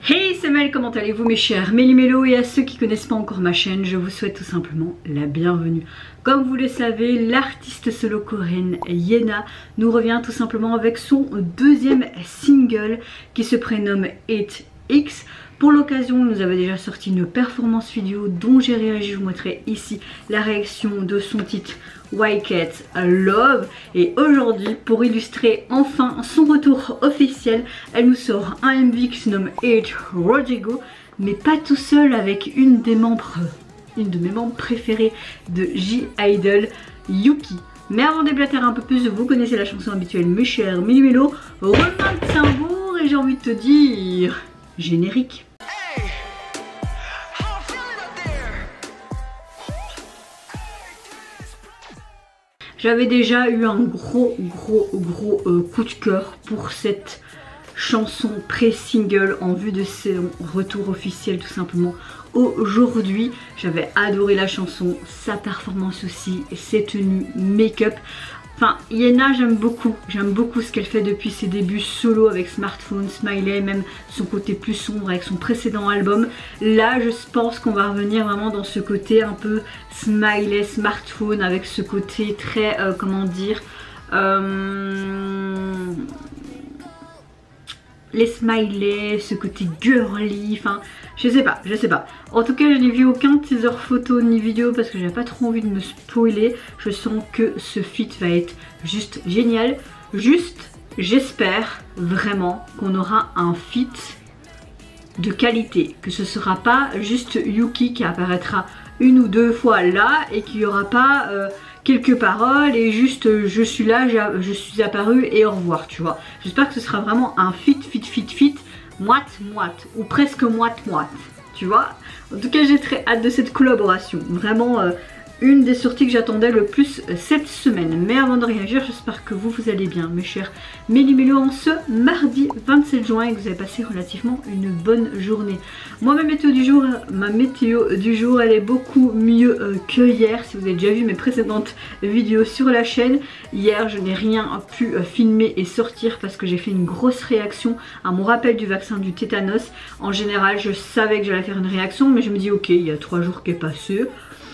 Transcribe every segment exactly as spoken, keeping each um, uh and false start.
Hey, c'est Mel, comment allez-vous mes chers Méli-Mélo, et à ceux qui connaissent pas encore ma chaîne, je vous souhaite tout simplement la bienvenue. Comme vous le savez, l'artiste solo coréenne Yena nous revient tout simplement avec son deuxième single qui se prénomme eight X. Pour l'occasion, nous avait déjà sorti une performance vidéo dont j'ai réagi, je vous montrerai ici la réaction de son titre Why Cat Love. Et aujourd'hui, pour illustrer enfin son retour officiel, elle nous sort un M V qui se nomme eight Rodrigo, mais pas tout seul, avec une des membres, une de mes membres préférés de J-Idol, Yuki. Mais avant de déblatérer un peu plus, vous connaissez la chanson habituelle mes chers Méli-Mélo, roulement de tambour et j'ai envie de te dire générique. J'avais déjà eu un gros gros gros euh, coup de cœur pour cette chanson pré-single en vue de son retour officiel tout simplement aujourd'hui. J'avais adoré la chanson, sa performance aussi, ses tenues, make-up. Enfin, Yena, j'aime beaucoup, j'aime beaucoup ce qu'elle fait depuis ses débuts solo avec Smartphone, Smiley, même son côté plus sombre avec son précédent album. Là, je pense qu'on va revenir vraiment dans ce côté un peu Smiley, Smartphone, avec ce côté très, euh, comment dire, euh, les smileys, ce côté girly, enfin je sais pas, je sais pas. En tout cas, je n'ai vu aucun teaser photo ni vidéo parce que j'avais pas trop envie de me spoiler. Je sens que ce feat va être juste génial. Juste, j'espère vraiment qu'on aura un feat de qualité, que ce sera pas juste Yuki qui apparaîtra une ou deux fois là et qu'il n'y aura pas euh, quelques paroles et juste euh, je suis là, je suis apparu et au revoir, tu vois. J'espère que ce sera vraiment un fit, fit, fit, fit, moite, moite ou presque moite, moite, tu vois. En tout cas, j'ai très hâte de cette collaboration. Vraiment euh, une des sorties que j'attendais le plus euh, cette semaine. Mais avant de réagir, j'espère que vous, vous allez bien, mes chers Méli-Mélo, en ce mardi vingt-sept juin et que vous avez passé relativement une bonne journée. Moi, ma météo du jour, ma météo du jour, elle est beaucoup mieux euh, que hier. Si vous avez déjà vu mes précédentes vidéos sur la chaîne, hier, je n'ai rien pu euh, filmer et sortir parce que j'ai fait une grosse réaction à mon rappel du vaccin du tétanos. En général, je savais que j'allais faire une réaction, mais je me dis, ok, il y a trois jours qui est passé.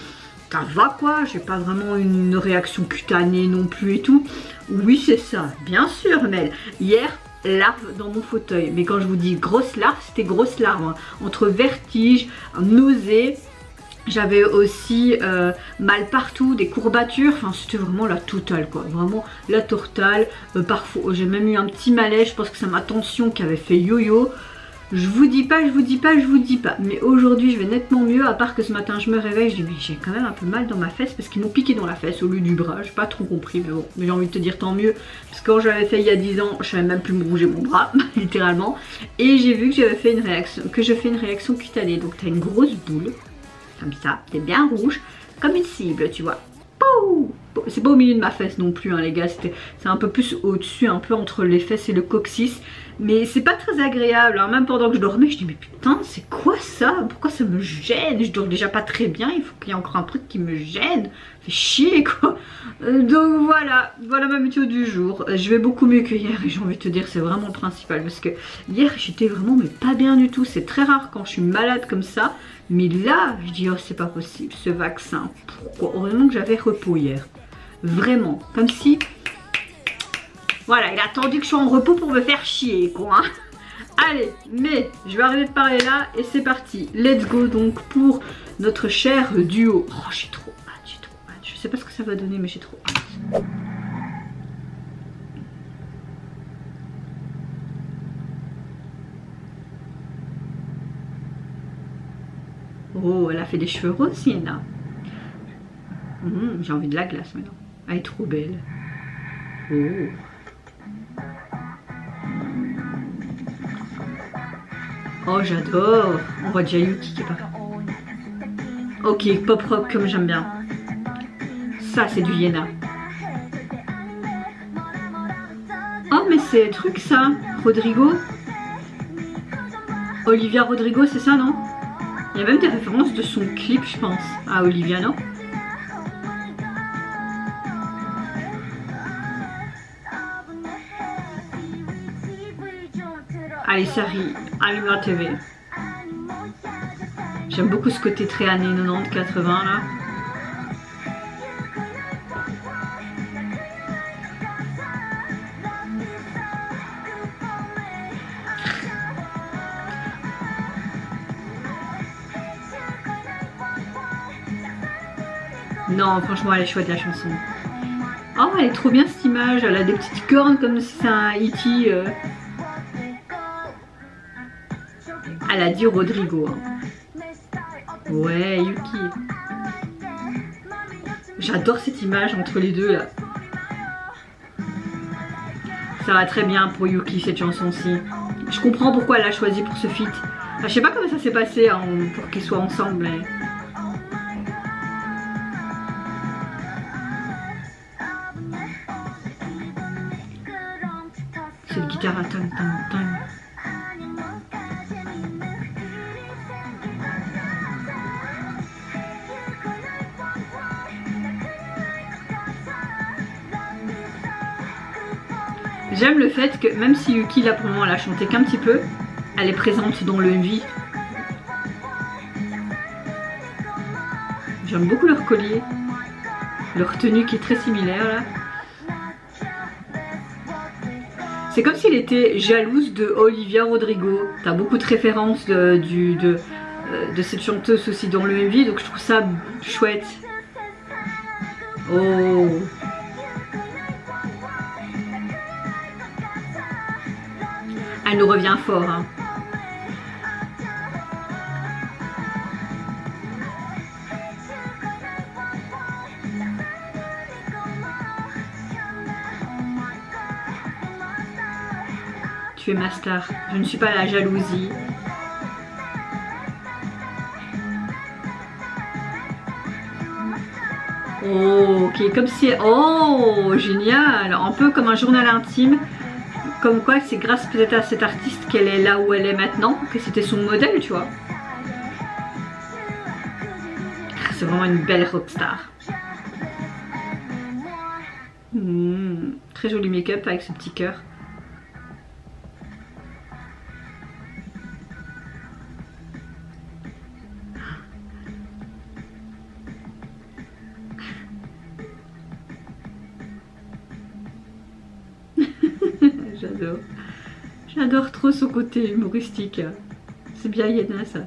Ça va quoi, j'ai pas vraiment une réaction cutanée non plus et tout. Oui, c'est ça, bien sûr, Mel. Hier, larve dans mon fauteuil. Mais quand je vous dis grosse larve, c'était grosse larve. Hein. Entre vertige, nausée, j'avais aussi euh, mal partout, des courbatures. Enfin, c'était vraiment la totale, quoi. Vraiment la totale. Euh, parfois, j'ai même eu un petit malaise. Je pense que c'est ma tension qui avait fait yo-yo. Je vous dis pas, je vous dis pas, je vous dis pas. Mais aujourd'hui, je vais nettement mieux. À part que ce matin, je me réveille, je dis mais j'ai quand même un peu mal dans ma fesse parce qu'ils m'ont piqué dans la fesse au lieu du bras. J'ai pas trop compris, mais bon. Mais j'ai envie de te dire tant mieux. Parce que quand je l'avais fait il y a dix ans, je savais même plus me bouger mon bras, littéralement. Et j'ai vu que j'avais fait une réaction, que je fais une réaction cutanée. Donc t'as une grosse boule, comme ça. T'es bien rouge, comme une cible, tu vois. C'est pas au milieu de ma fesse non plus, hein, les gars. C'est un peu plus au-dessus, un peu entre les fesses et le coccyx. Mais c'est pas très agréable, hein. Même pendant que je dormais, je dis mais putain, c'est quoi ça? Pourquoi ça me gêne? Je dors déjà pas très bien, il faut qu'il y ait encore un truc qui me gêne. Fait chier quoi. euh, Donc voilà, voilà ma météo du jour. euh, Je vais beaucoup mieux que hier et j'ai envie de te dire c'est vraiment le principal. Parce que hier j'étais vraiment mais pas bien du tout. C'est très rare quand je suis malade comme ça. Mais là, je dis oh c'est pas possible, ce vaccin. Pourquoi? Heureusement que j'avais repos hier. Vraiment, comme si... Voilà, il a attendu que je sois en repos pour me faire chier, quoi. Hein. Allez, mais je vais arrêter de parler là et c'est parti. Let's go donc pour notre cher duo. Oh, j'ai trop hâte, j'ai trop hâte. Je sais pas ce que ça va donner, mais j'ai trop hâte. Oh, elle a fait des cheveux roses, Yena. Mmh, j'ai envie de la glace maintenant. Elle est trop belle. Oh. Oh j'adore. On voit déjà Yuki qui est pas. Ok, pop rock comme j'aime bien. Ça c'est du Yena. Oh mais c'est truc ça. Rodrigo. Olivia Rodrigo, c'est ça non? Il y a même des références de son clip je pense. À Olivia non? Allez, série, allume la T V. J'aime beaucoup ce côté très années quatre-vingt-dix quatre-vingts là. Non, franchement, elle est chouette la chanson. Oh, elle est trop bien cette image. Elle a des petites cornes comme si c'est un E T. Euh... Elle a dit Rodrigo. Hein. Ouais, Yuki. J'adore cette image entre les deux là. Ça va très bien pour Yuki cette chanson-ci. Je comprends pourquoi elle a choisi pour ce feat. Enfin, je sais pas comment ça s'est passé hein, pour qu'ils soient ensemble. Mais... cette guitare à tang tang tang. J'aime le fait que même si Yuki là pour le moment elle a chanté qu'un petit peu, elle est présente dans le M V. J'aime beaucoup leur collier, leur tenue qui est très similaire là. C'est comme s'il était jalouse de Olivia Rodrigo. T'as beaucoup de références de, du, de, de cette chanteuse aussi dans le M V, donc je trouve ça chouette. Oh. Elle nous revient fort. Hein. Tu es ma star. Je ne suis pas la jalousie. Oh, ok, comme si... Oh, génial. Un peu comme un journal intime. Comme quoi c'est grâce peut-être à cette artiste qu'elle est là où elle est maintenant, que c'était son modèle, tu vois. C'est vraiment une belle rockstar. Mmh, très joli make-up avec ce petit cœur. J'adore. J'adore trop son côté humoristique. C'est bien Yena ça.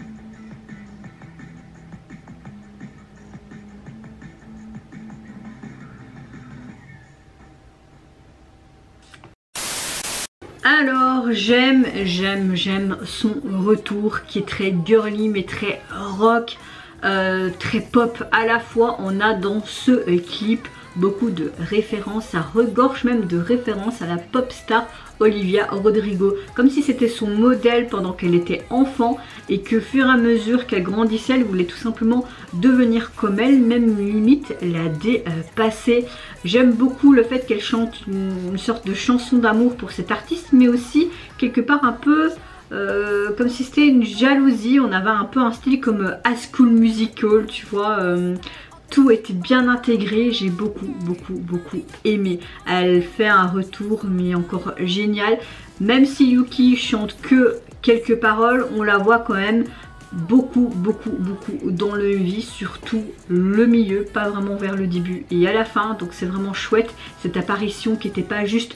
Alors j'aime, j'aime, j'aime son retour qui est très girly mais très rock, euh, très pop à la fois. On a dans ce euh, clip beaucoup de références, ça regorge même de références à la pop star Olivia Rodrigo, comme si c'était son modèle pendant qu'elle était enfant et que, au fur et à mesure qu'elle grandissait, elle voulait tout simplement devenir comme elle, même limite la dépasser. J'aime beaucoup le fait qu'elle chante une, une sorte de chanson d'amour pour cet artiste, mais aussi quelque part un peu euh, comme si c'était une jalousie. On avait un peu un style comme High School Musical, tu vois. Euh, Tout était bien intégré, j'ai beaucoup beaucoup beaucoup aimé. Elle fait un retour mais encore génial. Même si Yuki chante que quelques paroles, on la voit quand même beaucoup beaucoup beaucoup dans le M V, surtout le milieu, pas vraiment vers le début et à la fin. Donc c'est vraiment chouette cette apparition qui n'était pas juste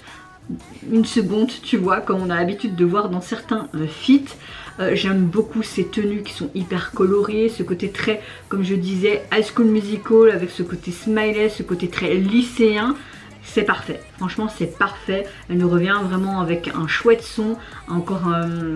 une seconde, tu vois, comme on a l'habitude de voir dans certains euh, feats. Euh, J'aime beaucoup ces tenues qui sont hyper colorées, ce côté très, comme je disais, High School Musical avec ce côté smiley, ce côté très lycéen. C'est parfait, franchement c'est parfait. Elle nous revient vraiment avec un chouette son, encore un,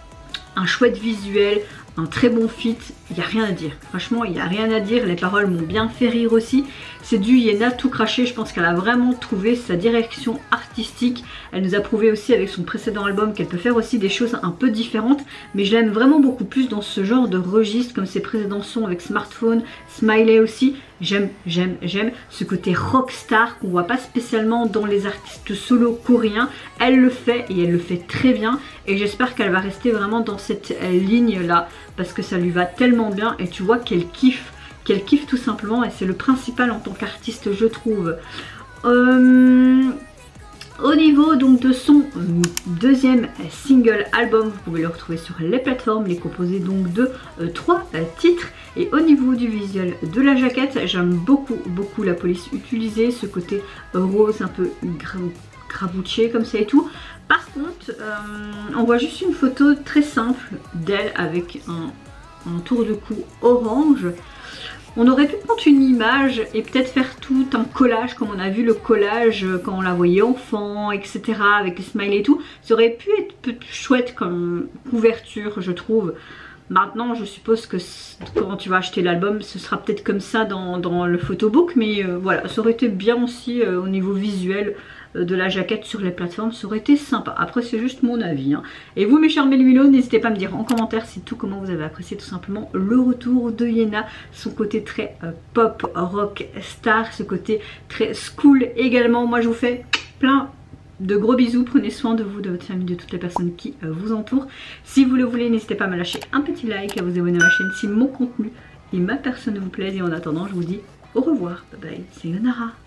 un chouette visuel, un très bon fit, il n'y a rien à dire. Franchement, il n'y a rien à dire, les paroles m'ont bien fait rire aussi. C'est du Yena tout craché, je pense qu'elle a vraiment trouvé sa direction artistique. Elle nous a prouvé aussi avec son précédent album qu'elle peut faire aussi des choses un peu différentes. Mais je l'aime vraiment beaucoup plus dans ce genre de registre, comme ses précédents sons avec Smartphone, Smiley aussi. J'aime, j'aime, j'aime ce côté rockstar qu'on voit pas spécialement dans les artistes solo coréens. Elle le fait et elle le fait très bien. Et j'espère qu'elle va rester vraiment dans cette ligne là, parce que ça lui va tellement bien et tu vois qu'elle kiffe, qu'elle kiffe tout simplement et c'est le principal en tant qu'artiste je trouve. Euh, Au niveau donc de son deuxième single album, vous pouvez le retrouver sur les plateformes, il est composé donc de euh, trois euh, titres. Et au niveau du visuel de la jaquette, j'aime beaucoup beaucoup la police utilisée, ce côté rose un peu gra grabouché comme ça et tout. Par contre, euh, on voit juste une photo très simple d'elle avec un, un tour de cou orange. On aurait pu prendre une image et peut-être faire tout un collage comme on a vu le collage quand on la voyait enfant, et cetera. Avec les smileys et tout. Ça aurait pu être chouette comme couverture, je trouve. Maintenant, je suppose que quand tu vas acheter l'album, ce sera peut-être comme ça dans, dans le photobook. Mais euh, voilà, ça aurait été bien aussi euh, au niveau visuel euh, de la jaquette sur les plateformes. Ça aurait été sympa. Après, c'est juste mon avis. Hein. Et vous, mes chers Mélumélos, n'hésitez pas à me dire en commentaire si tout comment vous avez apprécié tout simplement le retour de Yena. Son côté très euh, pop, rock, star. Ce côté très school également. Moi, je vous fais plein de gros bisous, prenez soin de vous, de votre famille, de toutes les personnes qui euh, vous entourent. Si vous le voulez, n'hésitez pas à me lâcher un petit like, à vous abonner à ma chaîne si mon contenu et ma personne vous plaisent. Et en attendant, je vous dis au revoir, bye bye, c'est Sayonara.